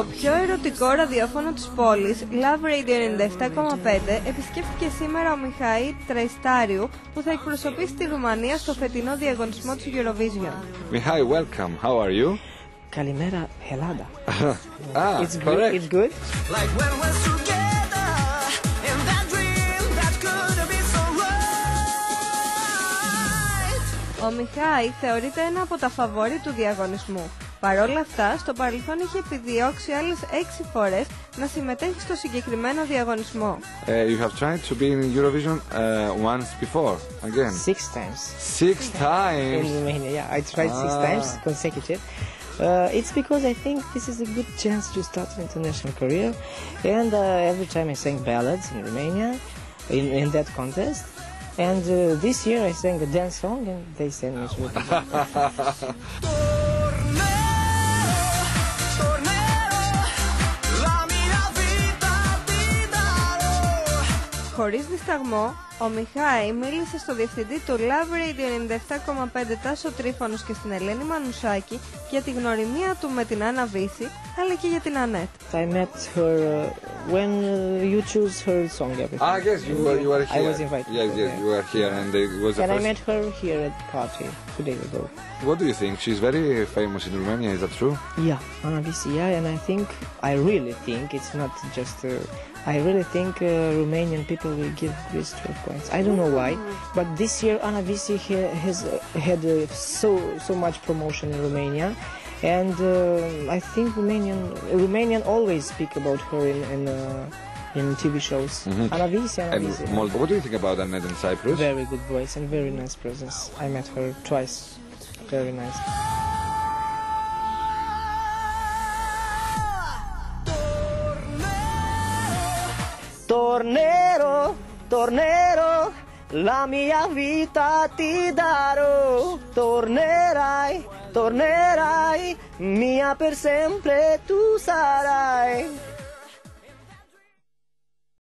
Το πιο ερωτικό ραδιόφωνο της πόλης, Love Radio 97,5, επισκέφθηκε σήμερα ο Μιχαήλ Τραϊστάριου, που θα εκπροσωπήσει τη Ρουμανία στο φετινό διαγωνισμό της Eurovision. Mihai, welcome. How are you? Kalimera Helada. It's correct. It's good. Like when we're together in that dream that could be so right. Ο Μιχάη θεωρείται ένα από τα φαβόρι του διαγωνισμού. Παρ' όλα αυτά, στο παρελθόν είχε επιδιώξει άλλες 6 φορές να συμμετέχει στο συγκεκριμένο διαγωνισμό. You have tried to be in Eurovision once before, again? 6 times. 6 times? In Romania, yeah. I tried 6 times consecutive. It's because I think this is a good chance to start an international career. And every time I sang ballads in Romania, in that contest. And this year I sang a dance song and they sent me to Χωρίς δισταγμό, ο Μιχάη μίλησε στο διευθυντή του Love Radio 97,5 Τάσο Τρίφωνος και στην Ελένη Μανουσάκη για τη γνωριμία του με την Άννα Βύση, αλλά και για την Ανέτ. I met her when you choose her song. Ah, yes, you were here. I was invited. Yes, you were here, and it was the And first... I met her here at the party 2 days ago. What do you think? She's very famous in Romania, is that true? Yeah, Anna Visi, yeah, and I really think it's not just I really think Romanian people will give Greece 12 points. I don't know why, but this year Anna Visi has had so much promotion in Romania, and I think Romanian always speak about her in TV shows. Anna Visi, Anna Visi. Moldova, what do you think about Annette in Cyprus? Very good voice and very nice presence. I met her twice. Very nice. Tornerò, tornerò, la mia vita ti darò. Tornerai, tornerai, mia per sempre tu sarai.